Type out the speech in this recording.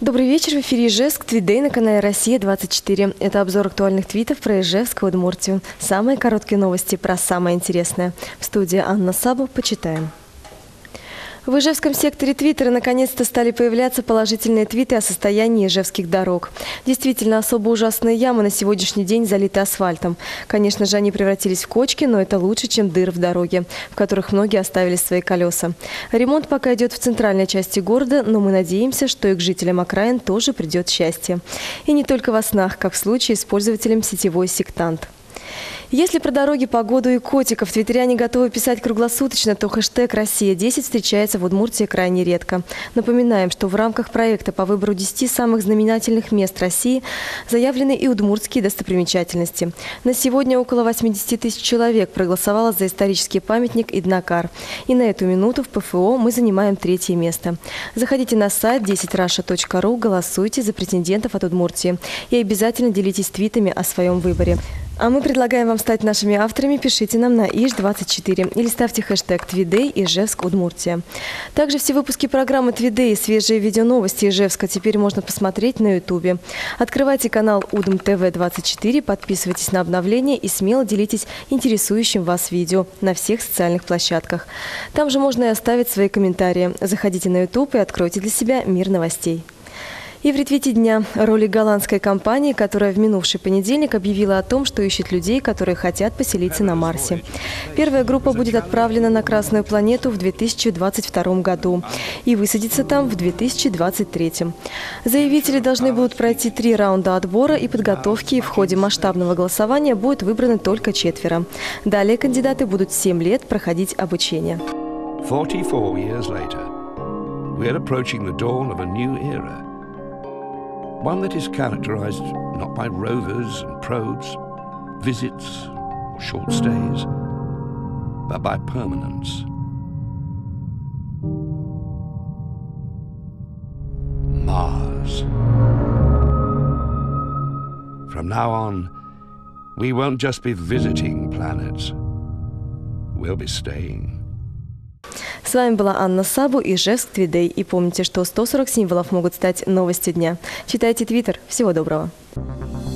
Добрый вечер. В эфире Ижевск Твидей на канале «Россия-24». Это обзор актуальных твитов про Ижевск и Удмуртию. Самые короткие новости про самое интересное. В студии Анна Сабу. Почитаем. В Ижевском секторе Твиттера наконец-то стали появляться положительные твиты о состоянии ижевских дорог. Действительно, особо ужасные ямы на сегодняшний день залиты асфальтом. Конечно же, они превратились в кочки, но это лучше, чем дыры в дороге, в которых многие оставили свои колеса. Ремонт пока идет в центральной части города, но мы надеемся, что и к жителям окраин тоже придет счастье. И не только во снах, как в случае с пользователем сетевой «Сектант». Если про дороги, погоду и котиков твиттеряне готовы писать круглосуточно, то хэштег «Россия-10» встречается в Удмуртии крайне редко. Напоминаем, что в рамках проекта по выбору 10 самых знаменательных мест России заявлены и удмуртские достопримечательности. На сегодня около 80 тысяч человек проголосовало за исторический памятник Иднакар. И на эту минуту в ПФО мы занимаем 3-е место. Заходите на сайт 10russia.ru, голосуйте за претендентов от Удмуртии и обязательно делитесь твитами о своем выборе. А мы предлагаем вам стать нашими авторами. Пишите нам на ИЖ24 или ставьте хэштег Твидей Ижевск Удмуртия. Также все выпуски программы Твидей и свежие видеоновости Ижевска теперь можно посмотреть на Ютубе. Открывайте канал УДМ-ТВ24, подписывайтесь на обновления и смело делитесь интересующим вас видео на всех социальных площадках. Там же можно и оставить свои комментарии. Заходите на Ютуб и откройте для себя мир новостей. И в ретвите дня ролик голландской компании, которая в минувший понедельник объявила о том, что ищет людей, которые хотят поселиться на Марсе. Первая группа будет отправлена на Красную планету в 2022 году и высадиться там в 2023. Заявители должны будут пройти 3 раунда отбора и подготовки, и в ходе масштабного голосования будет выбрано только 4. Далее кандидаты будут 7 лет проходить обучение. 44 years later, we are approaching the dawn of a new era. One that is characterized not by rovers and probes, visits or short stays, but by permanence. Mars. From now on, we won't just be visiting planets, we'll be staying. С вами была Анна Сабу и Ижевск Твидей. И помните, что 140 символов могут стать новостью дня. Читайте Твиттер. Всего доброго.